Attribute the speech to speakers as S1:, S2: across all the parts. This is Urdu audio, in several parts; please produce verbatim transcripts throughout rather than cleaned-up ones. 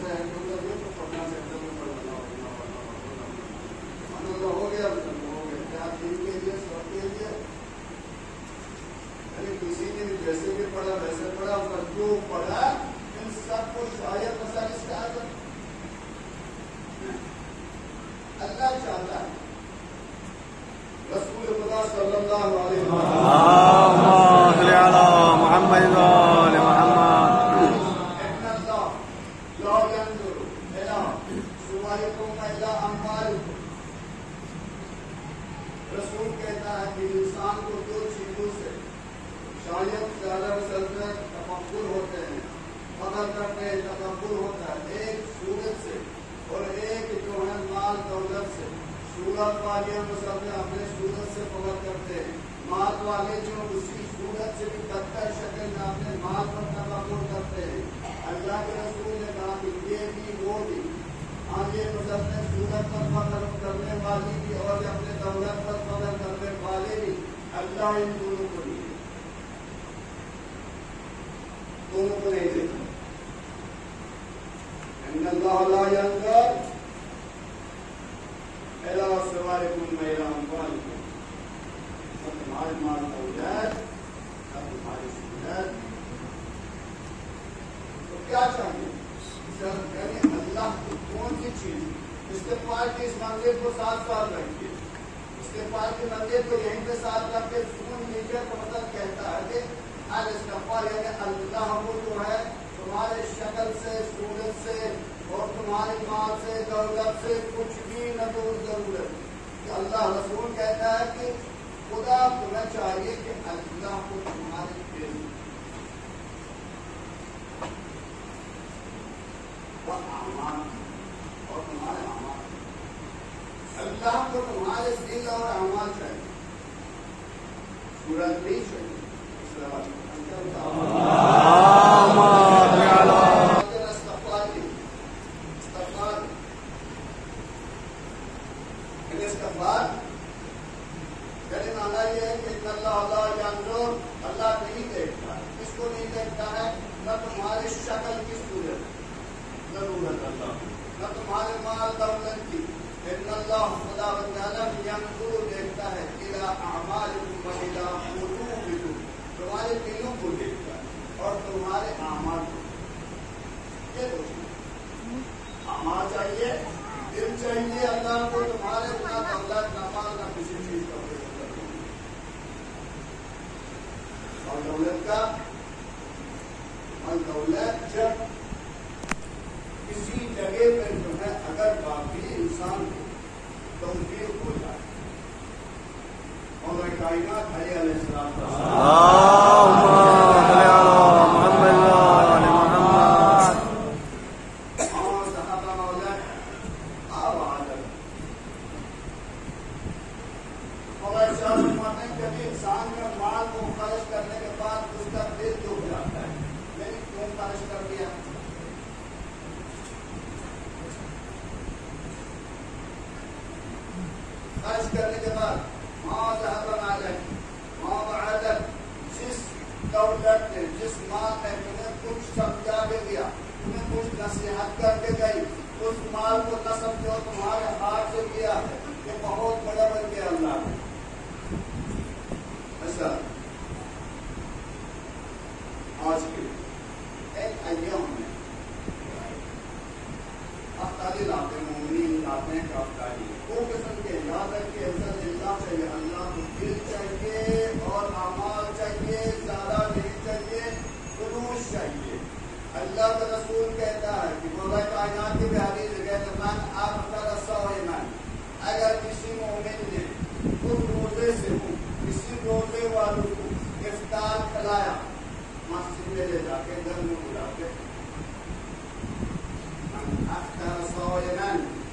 S1: ہو گیا ہو گیا کیا دین کے لیے سب کے لیے کسی نے بھی جیسے بھی پڑھا ویسے پڑھا اور جو پڑھا ان سب کو شاید مسائل اس کا اللہ چاہتا ہے رسول خدا صلی اللہ علیہ رسول کہتا ہے کہ انسان کو دو چیزوں سے شاید زیادہ مسلسل تفکر ہوتے ہیں فخر کرتے ہیں تکبر ہوتا ہے ایک صورت سے اور ایک جو ہے مال دولت سے صورت والے مسلسل اپنے صورت سے فخر کرتے ہیں مال والے جو اسی صورت سے بھی بدتر شکل میں اپنے مال پر تکبر کرتے ہیں اللہ کے رسول نے کہا کہ یہ بھی وہ بھی ہاں یہ مسلسل صورت پر فخر کرنے والی بھی اور اپنے دولت پر فخر کرنے والے بھی اللہ ان دونوں کو نہیں دونوں کو نہیں دیکھا ان اللہ لا ينظر الى صوركم والى اموالكم تمہارے مال دولت تمہاری صورت تو کیا چاہیے یعنی اللہ کی کون سی چیز استغفار کی اس منزل کو ساتھ ساتھ رکھیے استغفار کی منزل کو یہیں پہ ساتھ رکھ کے سکون لیجیے تو مطلب کہتا ہے کہ استغفار یعنی اللہ کو جو ہے تمہارے شکل سے صورت سے اور تمہاری مال سے دولت سے کچھ بھی نہ دور ضرورت کہ اللہ رسول کہتا ہے کہ خدا تمہیں چاہیے کہ اللہ کو تمہارے دل اور اعمال اور تمہارے اعمال اللہ کو تمہارے دل اور اعمال چاہیے صورت نہیں چاہیے اللہ نہیں دیکھتا اس کو نہیں دیکھتا ہے نہ تمہاری شکل کی صورت ضرورت اللہ نہ تمہارے مال دولت کی ان اللہ خدا تعالیٰ ینظر دیکھتا ہے الى اعمالکم و الى قلوبکم تمہارے دلوں کو دیکھتا ہے اور تمہارے اعمال کو یہ دو اعمال چاہیے دل چاہیے اللہ کو تمہارے نہ دولت نہ مال نہ کسی چیز کا اور دولت کا اور دولت جب کسی جگہ پہ جو ہے اگر باقی انسان کو توفیق ہو جائے اور کائنات علیہ السلام خرچ کرنے کے بعد ماں ذهب مالك ماں وعدك جس دولت نے جس مال نے تمہیں کچھ سمجھا کے دیا تمہیں کچھ نصیحت کر کے گئی اس مال کو نہ سمجھو تمہارے ہاتھ سے کیا ہے یہ بہت بڑا بن گیا اللہ نے ایسا آج کے ایک ایام میں افطاری لاتے ہیں مومنین لاتے ہیں کہ افطاری وہ قسم کے یاد ہے کہ ایسا اللہ چاہیے اللہ کو دل چاہیے اور اعمال چاہیے زیادہ نہیں چاہیے خلوص چاہیے اللہ کا رسول کہتا ہے کہ مولا کائنات کی حدیث کہتا ہے من افطر صائما اگر کسی مومن نے خود روزے سے ہو کسی روزے والوں کو افطار کھلایا مسجد میں لے جا کے گھر میں بلا کے افطر صائما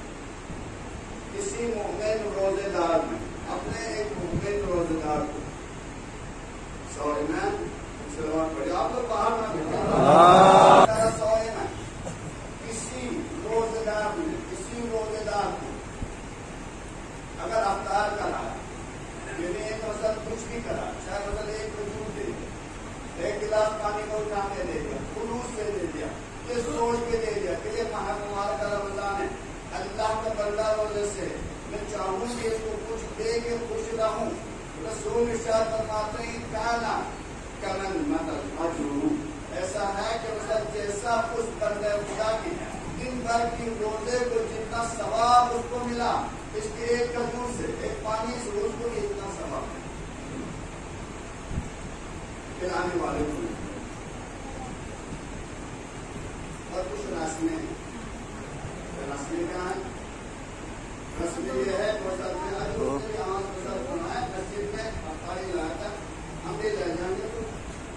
S1: کسی مومن روزے دار میں اپنے ایک مومن روزے دار کو صائمن سلوات پڑھیں آپ لوگ باہر نہ بیٹھیں صائمن کسی روزے دار میں کسی روزے دار کو اگر افطار کرا یعنی ایک مثلا کچھ بھی کرا چاہے مثلا ایک کھجور دے ایک گلاس پانی کو اٹھا کے دے دیا خلوص سے دے دیا یہ سوچ کے دے دیا کہ یہ ماہ مبارک رمضان ہے، اللہ کا بندہ روزے سے میں چاہوں کہ اس کو کچھ دے کے خوش رہوں. رسول ارشاد فرماتے ہیں کانا کمن مطلب اجرو، ایسا ہے کہ مثلا جیسا اس بندے خدا کی دن بھر کی روزے کو جتنا ثواب اس کو ملا، اس کے ایک کھجور سے ایک پانی سے اس کو بھی اتنا ثواب کھلانے والے کو. اور کچھ رسمیں رسمیں کیا ہے؟ رسمیں یہ ہے مسجد میں افطاری لایا تھا، ہم بھی لے جائیں گے تو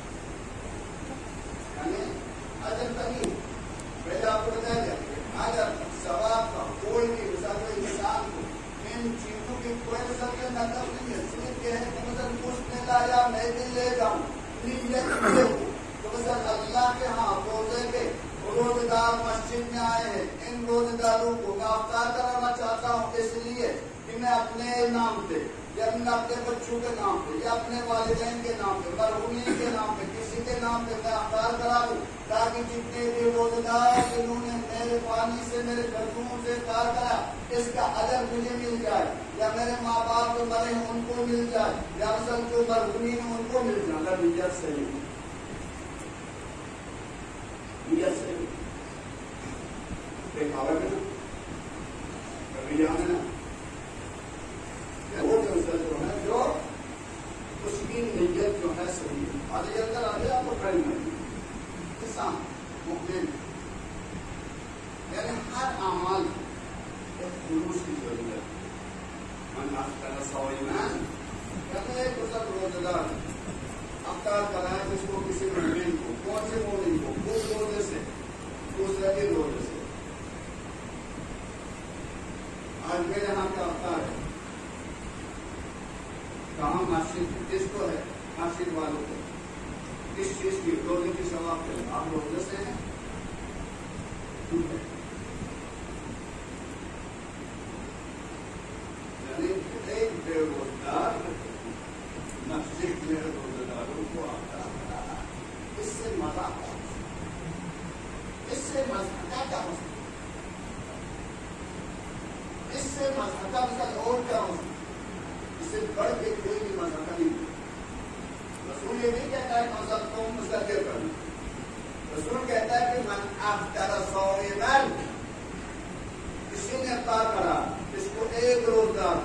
S1: یعنی اجر نہیں. پہلے آپ کو بتایا گیا اگر ثواب کا کوئی بھی مثال انسان کو ان چیزوں کی کوئی مثال کے مطلب نہیں ہے، صرف یہ ہے کہ مثلا کچھ نے لایا میں بھی لے جاؤں تو مثلا اللہ کے ہاں روزے کے روزے دار مسجد میں آئے ہیں، ان روزے داروں کو میں افطار کرانا چاہتا ہوں اس لیے کہ میں اپنے نام پہ یا میں اپنے بچوں کے نام پہ یا اپنے والدین کے نام پہ مرحومین کے نام پہ کسی کے نام پہ میں افطار کرا دوں، تاکہ جتنے بھی روزے دار جنہوں نے میرے پانی سے میرے گھروں سے افطار کرا اس کا اجر مجھے مل جائے، یا میرے ماں باپ جو مرے ہیں ان کو مل جائے، یا مثلا جو مرحومین ہیں ان کو مل جائے. اگر نیت صحیح نیت صحیح دیکھا ہوا نا کبھی جانا نا وہ جو ہے جو اس کی نیت جو ہے صحیح آگے اندر آگے آپ کو ٹرین کریں کسان مقدم یعنی ہر اعمال ایک خلوص کی ضرورت ہے. من افطر صائما کہتے ہیں کہ روزہ دار افطار کرائے جس کو کسی مومن کو کون سے مومن کو اس روزے سے دوسرے کے روزے سے. آج میرے یہاں کا افطار ہے کہاں مسجد کس کو ہے؟ مسجد والوں کو. کس چیز کی روزے کی ثواب کے آپ روزے سے ہیں. یعنی ایک بے روزگار مسجد میں روزے داروں کو آتا ہے، اس سے مزہ اس سے مزہ کیا ہو سکتا اس سے مزہ کا مثال اور کیا ہو سکتا اس سے بڑھ کے کوئی بھی مزہ نہیں. رسول یہ نہیں کہتا ہے مذہب کو مستقل کرنا، رسول کہتا ہے کہ من افطر صائما کسی نے افطار کرا اس کو ایک روزگار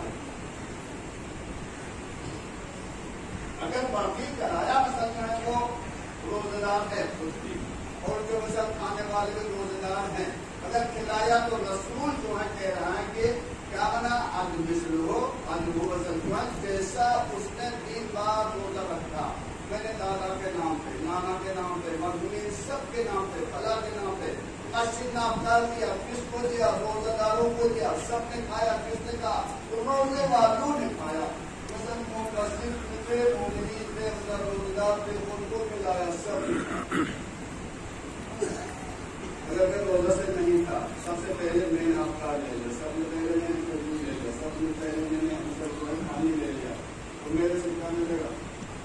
S1: اگر باقی کرایا مثلا ہے وہ روزے دار ہے خود بھی، اور جو مثلا کھانے والے بھی روزے دار ہیں، اگر کھلایا تو رسول جو ہے کہہ رہا ہے کہ کیا بنا آج مثل ہو آج وہ وسلم جیسا اس نے تین بار روزہ رکھا، میں نے دادا کے نام پہ نانا کے نام پہ مرحومین سب کے نام پہ فلاں کے نام پہ مسجد میں افطار کیا، کس کو دیا؟ روزہ داروں کو دیا، سب نے کھایا. کس نے کہا؟ تو روزے والوں نے کھایا. مثلا مسجد پہ مومنین پہ روزے دار پہ ان کو کھلایا سب. اگر میں روزہ سے نہیں تھا سب سے پہلے میں نے افطار لے لیا، سب سے پہلے میں نے کھجور لے لیا، سب سے پہلے میں نے پانی لے لیا، تو میرے سے کیا ملے گا؟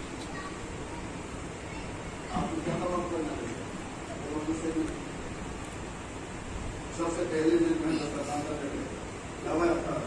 S1: آپ کو کیا خبر کرنا ہے روزے سے نہیں. سب سے پہلے میں بتاتا لے افطار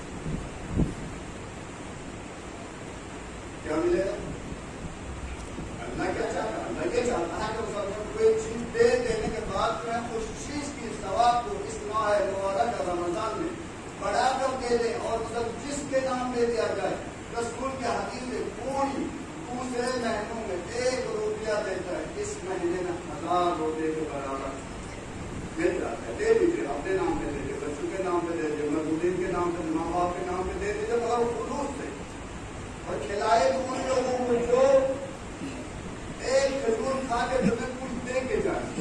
S1: کیا ملے گا؟ اللہ کیا چاہتا ہے؟ اللہ یہ چاہتا ہے کہ کوئی چیز دے دینے کے بعد میں اس چیز کی ثواب کو اس ماہ مبارک رمضان میں بڑھا کر دے دیں، اور سب جس کے نام دے دیا جائے. رسول کے حدیث میں کوئی دوسرے مہینوں میں ایک روپیہ دیتا ہے، اس مہینے میں ہزار روپے کے برابر مل جاتا ہے. دے دیجیے، اپنے نام پہ دے دیجیے، بچوں کے نام پہ دے دیجیے، مرحومین کے نام پہ، ماں باپ کے نام پہ دے دیجیے، مگر خلوص سے. اور کھلائے ان لوگوں کو جو ایک کھجور کھا کے تمہیں کچھ دے کے جائے،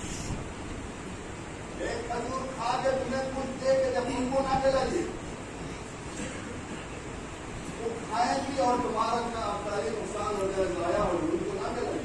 S1: ایک کھجور کھا کے تمہیں کچھ دے کے جب ان کو نہ کھلائیے وہ کھائیں گی اور تمہارا کا افطاری نقصان ہو جائے، ضائع ہو جائے، ان کو نہ کھلائیے.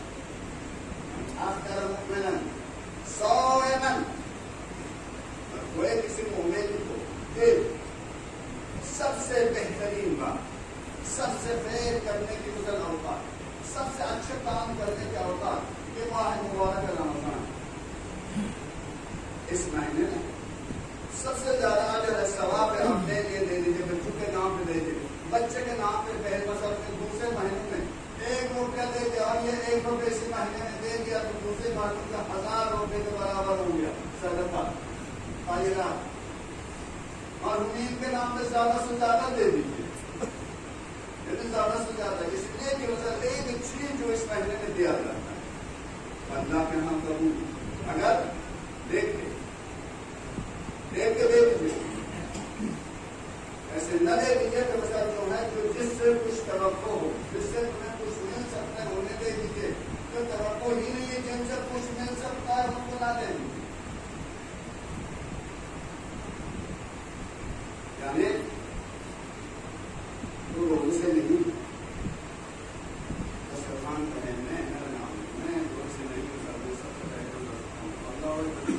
S1: افطر مؤمنا صائما کوئی کسی مومن کو پھر سب سے بہترین بات، سب سے خیر کرنے کی مثل اوقات، سب سے اچھے کام کرنے کے اوقات یہ ماہ مبارک رمضان. اس مہینے میں سب سے زیادہ جو ہے ثواب ہے آپ لے لیے دے دیجیے، بچوں کے نام پہ دے دیجیے، بچے کے نام پہ پہلے مثلا دوسرے مہینے میں ایک روپیہ دے دیا اور یہ ایک روپے اسی مہینے میں دے دیا تو دوسرے مہینے کا ہزار روپے کے برابر ہو گیا صدقہ خیرات۔ مرحومین کے نام پہ زیادہ سے زیادہ دے دیجیے، یعنی زیادہ سے زیادہ، اس لیے کہ مثلا ایک چیز جو اس مہینے میں دیا جاتا ہے اللہ کے ہم قبول اگر دیکھ کے دیکھ کے دے دیجیے، ایسے نہ دے دیجیے کہ مثلا جو ہے جو جس سے کچھ توقع ہو، جس سے تمہیں کچھ مل سکتا ہے انہیں دے دیجیے، جو توقع ہی نہیں ہے جن سے کچھ مل سکتا ہے ان کو نہ دے دیجیے۔ یعنی تو لوگوں سے نہیں دسترخوان کرنے میں میں لوگ سے نہیں کرنے سب سے پہلے اللہ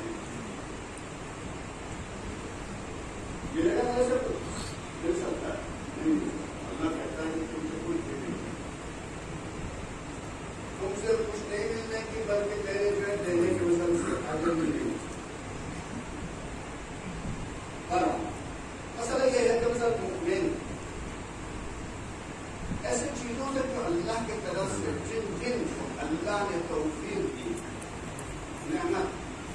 S1: یہ لگا میرے سے مل سکتا ہے نہیں، اللہ کہتا ہے کہ تم سے کچھ بھی نہیں، تم سے کچھ نہیں ملنے کی بلکہ میرے جو دینے کے وسل سے آگے ملے۔ مسئلہ یہ ہے کہ مثلا مومن ایسے چیزوں سے جو اللہ کی طرف سے جن جن کو اللہ نے توفیق دی نعمت،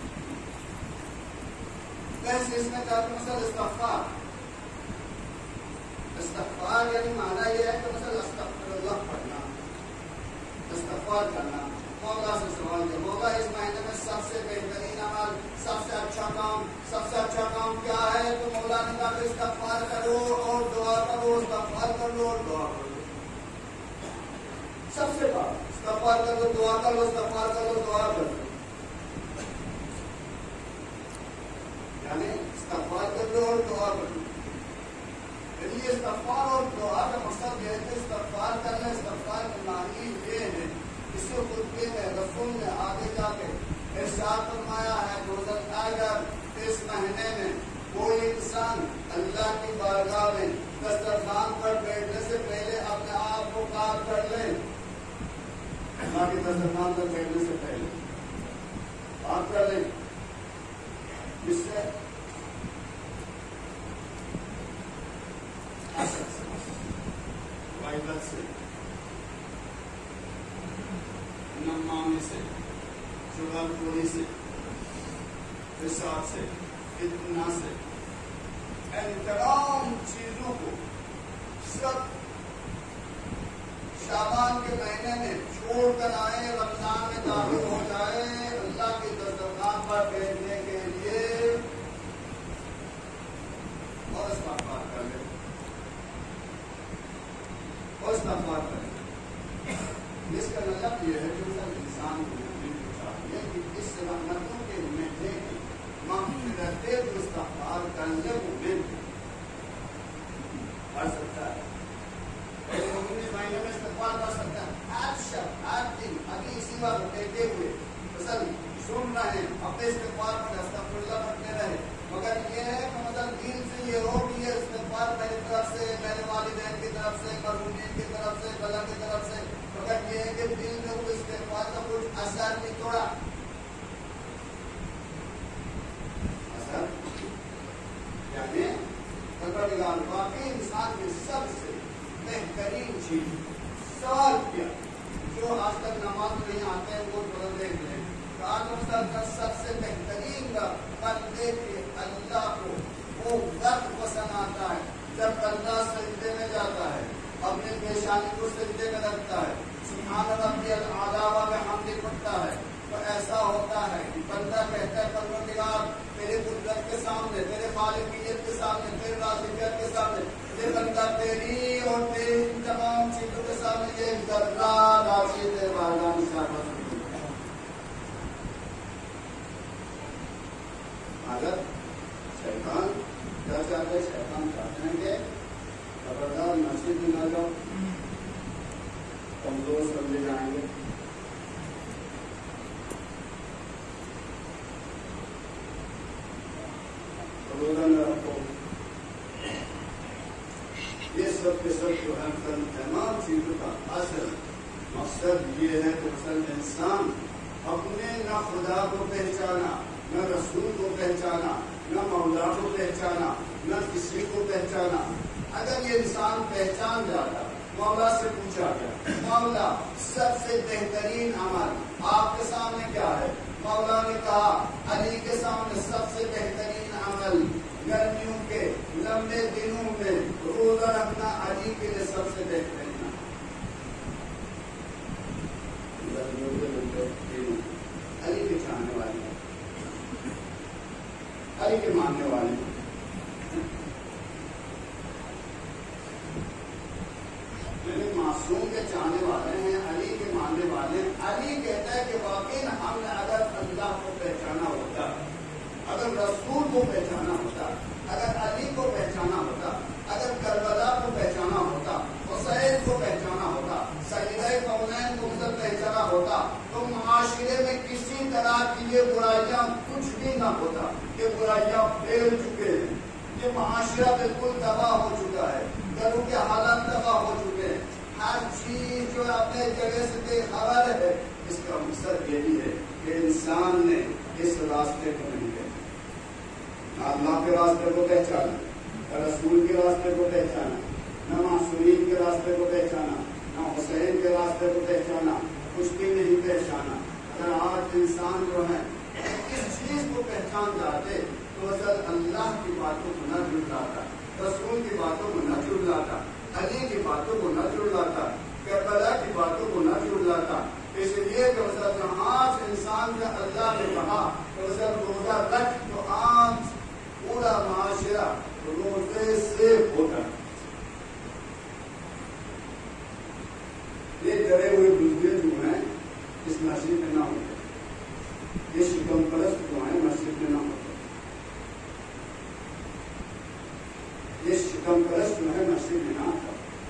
S1: ویسے اس میں کہا کہ مثلا استغفار استغفار یعنی معنی یہ ہے کہ مثلا استغفر اللہ پڑھنا، استغفار کرنا، مولا سے سوال کیا مولا اس مہینے میں سب سے بہترین عمل، سب سے اچھا کام، سب سے اچھا کام کیا ہے؟ تو مولا نے کہا کہ استغفار کرو اور دعا کرو، استغفار کر لو اور دعا کرو، سب سے بات استغفار کر لو، دعا کر لو، استغفار کر لو، دعا کر لو، یعنی استغفار کر لو اور دعا کر لو۔ یہ استغفار اور دعا کا مقصد یہ ہے کہ استغفار کرنا، استغفار کی معنی یہ ہے، اس کو خطبے میں رسول نے آگے جا کے ارشاد فرمایا ہے کہ اگر اس مہینے میں کوئی انسان اللہ کی بارگاہ میں دسترخوان پر بیٹھنے سے پہلے اپنے آپ کو پاک کر لے، اللہ کے دسترخوان پر بیٹھنے سے پہلے پاک کر لے، جس سے غیبت سے، نمامی سے، چغل خوری سے، فساد سے، فتنہ سے، ان تمام چیزوں کو سب شعبان کے مہینے میں چھوڑ کر آئے، رمضان میں داخل ہو جائے، اللہ کے دسترخوان پر بیٹھنے کے لیے اور استغفار کر لے اور استغفار کر لے۔ اس کا مطلب یہ ہے کہ انسان کو چاہیے کہ اس رحمتوں کے مہینے کی مغفرت جو استغفار کرنے وہ مل کر سکتا ہے، مہینے میں استغفار کر سکتا ہے، ہر شخص ہر دن ابھی اسی بات کہتے ہوئے مثلا سن رہے ہیں اپنے استغفار پر استغفر اللہ پڑھتے رہے، مگر یہ ہے کہ مطلب دل سے یہ ہو کہ یہ استغفار میری طرف سے، میرے والدین کی طرف سے، مرحومین کی طرف سے، اللہ کی طرف سے، مگر یہ ہے کہ دل میں وہ استغفار کا کچھ اثر نہیں توڑا، اثر یعنی پروردگار واقعی انسان کی سب سے بہترین چیز سوال کیا جو آج تک نماز نہیں آتے ہیں وہ تھوڑا دیکھ لیں، آج کا سب سے بہترین بندے کے اللہ کو وہ وقت پسند آتا ہے جب اللہ سجدے میں جاتا ہے، اپنے پیشانی کو سجدے میں رکھتا ہے، سبحان ربی الاعلیٰ و بحمدہ پڑھتا ہے، تو ایسا ہوتا ہے کہ بندہ کہتا ہے پروردگار تیرے قدرت کے سامنے، تیرے خالقیت کے سامنے، تیرے رازقیت کے سامنے، یہ بندہ تیری اور تیری تمام چیزوں کے سامنے یہ ذرہ راضی تیرے بارگاہ میں شامل ہے۔ اگر شیطان کیا چاہتے ہیں؟ شیطان چاہتے ہیں کہ خبردار مسجد میں نہ جاؤ، کمزور سمجھے جائیں گے، روزہ نہ رکھو، یہ سب کے سب جو ہے تمام چیزوں کا اصل مقصد یہ ہے کہ مثلا انسان اپنے نہ خدا کو پہچانا نہ رسول کو پہچانا، نہ مولا کو پہچانا، نہ کسی کو پہچانا۔ اگر یہ انسان پہچان جاتا، مولا سے پوچھا گیا مولا سب سے بہترین عمل آپ کے سامنے کیا ہے؟ مولا نے کہا علی کے سامنے سب سے بہترین عمل گرمیوں کے لمبے دنوں میں روزہ رکھنا علی کے لیے سب سے بہترین علی کے چاہنے والے، علی کے ماننے والے، معصوم کے چاہنے والے ہیں، علی کے ماننے والے ہیں۔ علی کہتا ہے کہ واقعی ہم نے اگر اللہ کو پہچانا ہوتا، اگر رسول کو پہچانا ہوتا، اگر علی کو پہچانا ہوتا، اگر کربلا کو پہچانا ہوتا، حسین کو پہچانا ہوتا، سیدہ کونین کو مطلب پہچانا ہوتا، تو معاشرے میں کسی طرح کی یہ برائیاں کچھ بھی نہ ہوتا۔ یہ برائیاں پھیل چکے ہیں، یہ معاشرہ بالکل تباہ ہو چکا ہے، گھروں کے حالات تباہ ہو چکے ہیں، ہر چیز جو اپنے جگہ سے بے خبر ہے۔ اس کا مقصد یہی ہے کہ انسان نے اس راستے کو نہیں پہچانا، نہ اللہ کے راستے کو پہچانا، نہ رسول کے راستے کو پہچانا، نہ معصومین کے راستے کو پہچانا، نہ حسین کے راستے کو پہچانا، کچھ بھی نہیں پہچانا۔ اگر آج انسان جو ہے اس چیز کو پہچان جاتے تو اصل اللہ کی باتوں کو نہ جھٹلاتا، رسول کی باتوں کو نہ جھٹلاتا، علی کی باتوں کو نہ جھٹلاتا، کربلا کی باتوں کو نہ جھٹلاتا۔ اس لیے کہ آج انسان کا اللہ نے کہا کہ روزہ رکھ تو آج پورا معاشرہ روزے سے ہوتا۔ یہ ڈرے ہوئے بزرگ جو ہیں اس مسجد میں نہ ہوتے، یہ شکم پرست جو ہیں مسجد میں نہ ہوتے، یہ شکم پرست جو ہے مسجد میں نہ ہوتا۔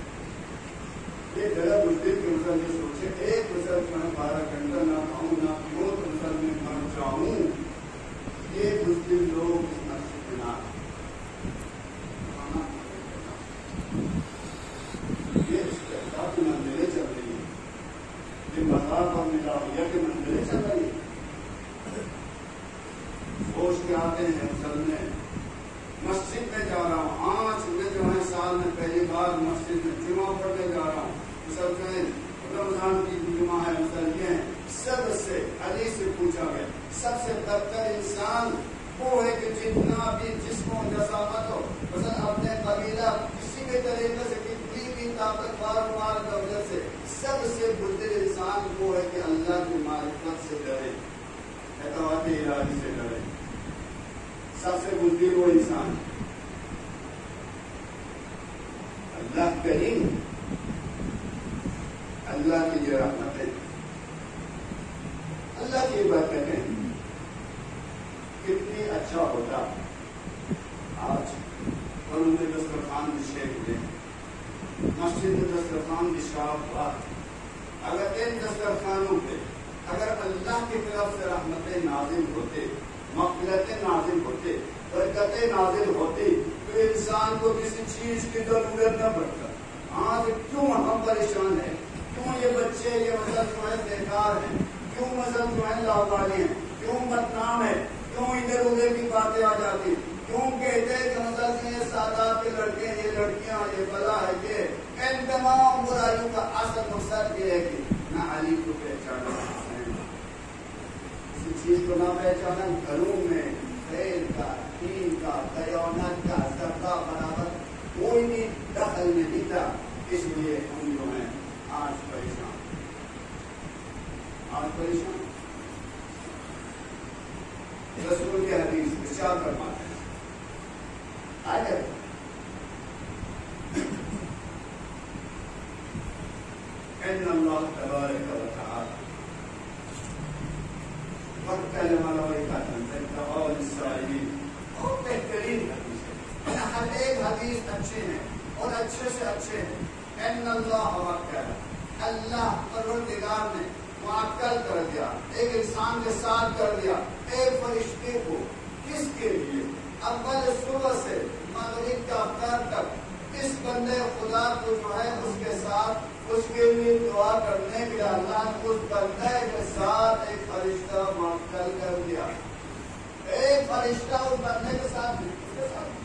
S1: یہ ذرا بزرگ کے مسئلہ یہ سوچے ایک بزرگ جو ہے بارہ گھنٹہ نہ کھاؤں نہ پیوں تو مسئلہ میں مر جاؤں، یہ بزرگ لوگ اس مسجد میں نہ یہ استحقاق کی منزلیں چل رہی ہیں، یہ مذاق اور ملاویہ کی منزلیں چل رہی ہیں۔ سوچ کے آتے ہیں مسلمان مسجد میں جا رہا ہوں، آج میں جو ہے سال میں پہلی بار مسجد میں جمعہ پڑھنے جا رہا ہوں، مسلمان رمضان کی جمعہ ہے، مسلمان سب سے علی سے پوچھا گیا سب سے بدتر انسان وہ ہے کہ جتنا بھی جس کو جسامت ہو، مثلا اپنے قبیلہ کسی بھی طریقے سے کتنی بھی طاقتور مال دولت سے، سب سے بدتر انسان وہ ہے کہ اللہ کی معرفت سے ڈرے، اطاعت الہی سے ڈرے۔ سب سے بدتر وہ انسان اللہ کریم، اللہ کی یہ رحمتیں، اللہ کی برکتیں، کتنی اچھا ہوتا آج گھروں میں دسترخوان بچھے ہوئے، مسجد میں دسترخوان بچھا ہوا، اگر ان دسترخوانوں پہ اگر اللہ کی طرف سے رحمتیں نازل ہوتے، مغفرتیں نازل ہوتے، برکتیں نازل ہوتی، تو انسان کو کسی چیز کی ضرورت نہ پڑتا۔ آج کیوں ہم پریشان ہیں؟ کیوں یہ بچے یہ مذہب جو ہے بیکار ہیں؟ کیوں مذہب جو ہے لاوالی ہیں؟ کیوں بدنام ہے؟ کیوں ادھر ادھر کی باتیں آ جاتی؟ کیوں کہتے ہیں کہ مذہب یہ سادات کے لڑکے یہ لڑکیاں یہ بلا ہے یہ؟ ان تمام برائیوں کا اصل مقصد یہ ہے کہ نہ علی کو پہچانا، کسی چیز کو نہ پہچانا، گھروں میں خیر کا، دین کا، دیانت کا ذرہ برابر کوئی بھی دخل نہیں تھا۔ اس لیے ہم جو ہیں آج پریشان، آج پریشان۔ رسول کے حدیث ارشاد فرماتے ہیں آگے ان اللہ تبارک و تعالی وکلم ملائکۃ قال السائلین، بہت بہترین حدیث ہے، ہر ایک حدیث اچھے ہیں اور اچھے سے اچھے ہیں۔ ان اللہ وکل، اللہ پروردگار نے معطل کر دیا، ایک انسان کے ساتھ کر دیا ایک فرشتے کو، کس کے لیے؟ اول صبح سے مغرب کا وقت تک اس بندے خدا کو جو ہے اس کے ساتھ اس کے لیے دعا کرنے کے لیے اللہ نے اس بندے کے ساتھ ایک فرشتہ معطل کر دیا۔ فرشتہ اس بندے کے ساتھ نہیں، اس کے ساتھ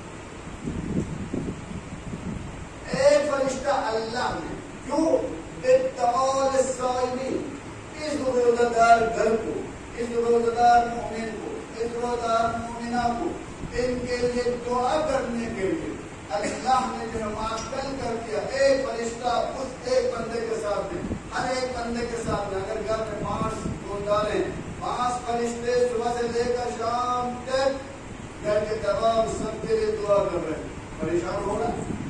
S1: ایک فرشتہ اللہ نے کیوں اتقال الصائمین، اس روزہ دار گھر کو، اس روزہ دار مومن کو، اس روزہ دار مومنہ کو، ان کے لیے دعا کرنے کے لیے اللہ نے جو معطل کر دیا ایک فرشتہ اس ایک بندے کے ساتھ میں، ہر ایک بندے کے ساتھ میں. اگر گھر میں پانچ روزدار ہیں، پانچ فرشتے صبح سے لے کر شام تک گھر کے تمام سب کے لیے دعا کر رہے ہیں، پریشان ہو رہا ہے.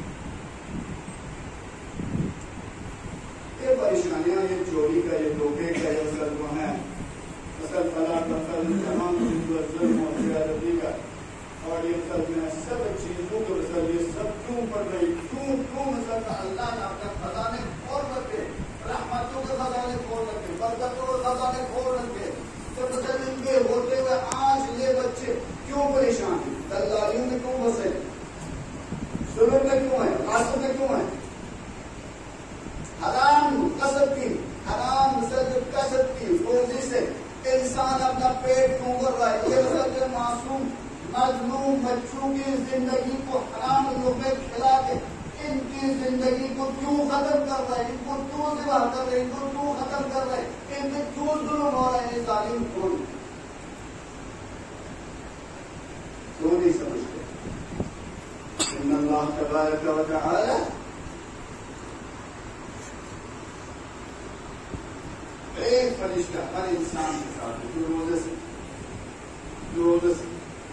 S1: یہ پریشانیاں، یہ چوری کا، یہ دھوکے کا، یہ اصل جو ہے اصل فلاح کا، اصل تمام ظلم اور زیادتی کا، اور یہ اصل میں سب چیزوں کو اصل یہ سب کیوں پڑ رہی، کیوں کیوں اصل کا اللہ نے اپنے خزانے کھول رکھے، رحمتوں کے خزانے کھول رکھے، برکتوں کے خزانے کھول رکھے. جب اصل ان کے ہوتے ہوئے آج یہ بچے کیوں پریشان ہیں، دلالیوں میں کیوں پھنسے، ظلم میں کیوں ہیں، قاصد میں کیوں ہیں، حرام کسب کی، حرام کسب کی روزی سے انسان اپنا پیٹ کیوں کر رہا ہے. یہ اصل معصوم مظلوم بچوں کی زندگی کو حرام لقمے کھلا کے ان کی زندگی کو کیوں ختم کر رہے ہیں، ان کو کیوں ذبح کر رہے ہیں، ان کو کیوں ختم کر رہے ہیں، ان پہ کیوں ظلم ہو رہے ہیں. ظالم کون کیوں نہیں سمجھتے. ان اللہ تبارک و تعالی ایک فرشتہ ہر انسان کے ساتھ جو روزے سے جو روزے سے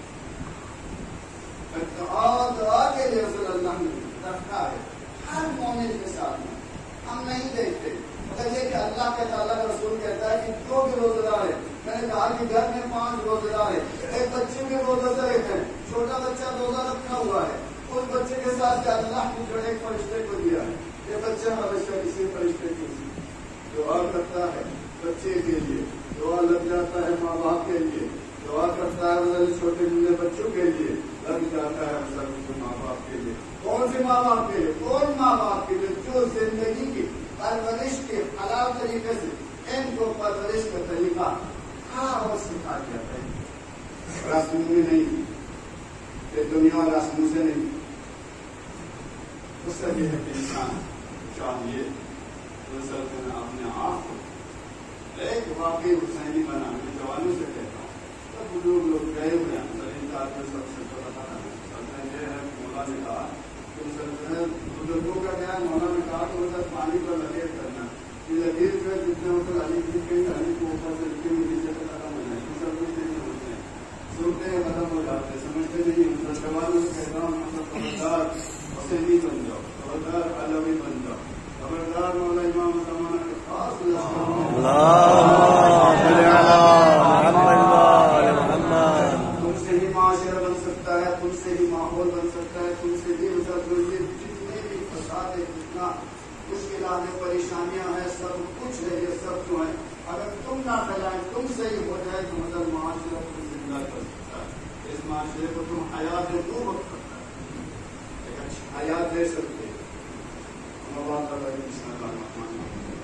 S1: دعا کے لیے رسول اللہ نے رکھا ہے ہر مومن کے ساتھ میں. ہم نہیں دیکھتے مگر یہ کہ اللہ کے تعالیٰ کا رسول کہتا ہے کہ جو بھی روزہ دار ہے، میں نے کہا کہ گھر میں پانچ روزہ دار ہے، ایک بچے بھی روزہ سے رہتے ہیں، چھوٹا بچہ روزہ رکھا ہوا ہے، اس بچے کے ساتھ کہ اللہ نے جو ایک فرشتے کو دیا ہے، یہ بچہ ہمیشہ کسی فرشتے کی دعا کرتا ہے، بچے کے لیے دعا لگ جاتا ہے، ماں باپ کے لیے دعا کرتا ہے، چھوٹے چھوٹے بچوں کے لیے لگ جاتا ہے، ماں باپ کے لیے. کون سے ماں باپ کے لیے؟ کون ماں باپ کے لیے جو زندگی کی پرورش کے حلال طریقے سے ان کو پرورش کا طریقہ خاص سکھا جاتا ہے، رسموں میں نہیں، یہ دنیا رسموں سے نہیں. اس سے یہ ہے کہ انسان چاہیے اپنے آپ کو ایک واقعی حسینی بنانے. جوانوں سے کہتا ہوں، سب بزرگ لوگ گئے ہوئے ہیں سب سے یہ ہے مولا نے کہا کہ بزرگوں کا کیا مولا نے کہا کہ سر پانی پر لکیر کرنا، یہ لکیر جو ہے جتنے ہوتے علی علی کو اوپر سے لکھے ہوئے نیچے سے ختم ہو جائے، سب کچھ نہیں سمجھتے ہیں، سنتے ہیں ختم ہو جاتے ہیں، سمجھتے نہیں ہیں. سر جوانوں سے کہتا ہوں مطلب خبردار حسینی بن جاؤ، خبردار علوی بن جاؤ، خبردار مولا امام زمانہ کے خاص تم سے ہی معاشرہ بن سکتا ہے، تم سے ہی ماحول بن سکتا ہے، تم سے بھی جتنے بھی فساد ہے، جتنا مشکلات ہیں، پریشانیاں ہیں، سب کچھ ہے، یہ سب جو ہے اگر تم نہ پھیلائیں، تم سے ہی ہو جائے تو مطلب معاشرہ تم زندہ کر سکتا ہے. اس معاشرے کو تم حیات دے دو وقت کرتا ہے، ایک اچھی حیات دے سکتے. بسم اللہ الرحمن الرحیم.